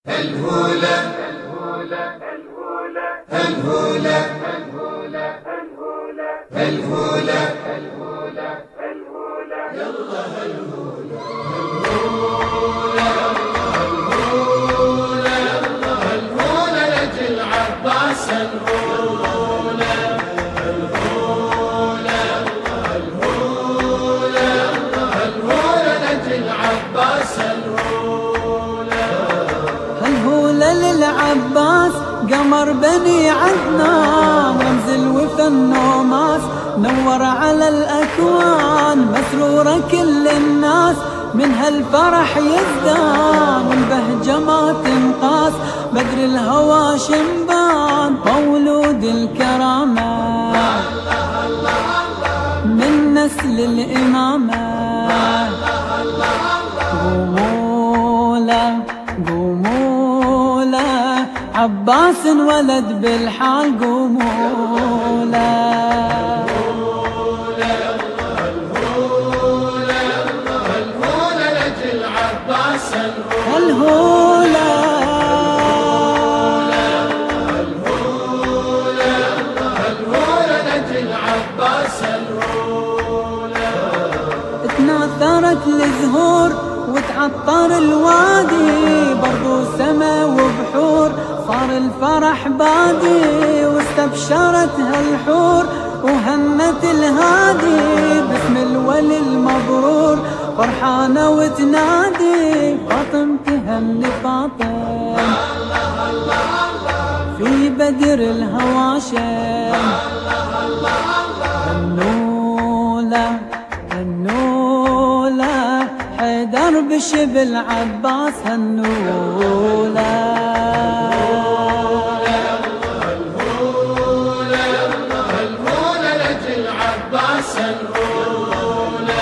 الهولة الهولة الهولة يلا الهولة الهولة الهولة لجل عباس الهولة الهولة الهولة الهولة لجل عباس الهولة للعباس قمر بني عدنان رمز الوفا النوماس نور على الأكوان مسرورة كل الناس من هالفرح يزدان والبهجة ما تنقاس بدر الهوى شنبان مولود الكرامة من نسل الإمامة قوموا له عباس ولد بالحال قوموا له الهولة لجل عباس الهولة الهولة لجل عباس الهولة تناثرت الزهور وتعطر الوادي برضو سما وبحور صار الفرح بادي واستبشرت هالحور وهنت الهادي باسم الولي المبرور فرحانة وتنادي فاطم تهني فاطم في بدر الهواشم هنوله حيدر بشبل عباس هنوله الهولة لجل عباس الهولة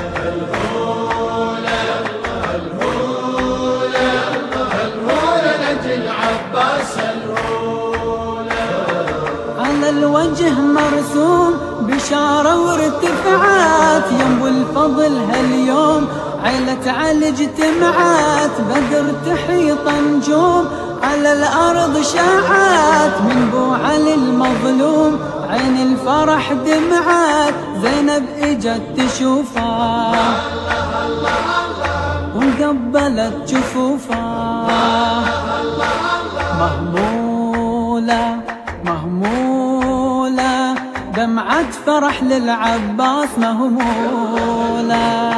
الهولة لجل عباس الهولة على الوجه مرسوم بشارة وارتفعت ينبو الفضل هاليوم عيلة علي اجتمعت بدر تحيط نجوم على الأرض شاعت من بو علي المظلوم عين الفرح دمعت زينب اجت تشوفه وقبلت جفوفه مهمولة دمعة فرح للعباس مهمولة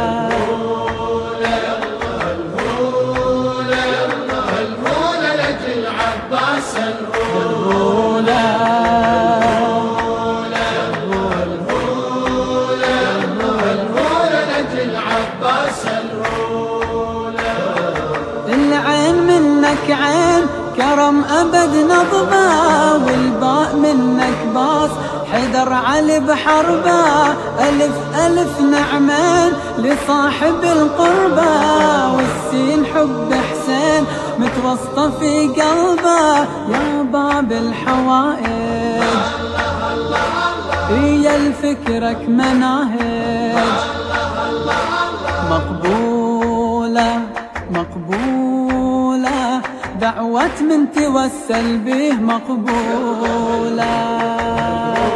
الهولة لجل عباس الهولة لجل عباس الهولة العين منك عين كرم أبد نظمة والباء منك باس حيدر علي بحربه ألف ألف نعمين لصاحب القربة والسين حب حسين متوسطة في قلبه يا باب الحوائج هي الفكرك مناهج مقبولة دعوة من توسل به مقبولة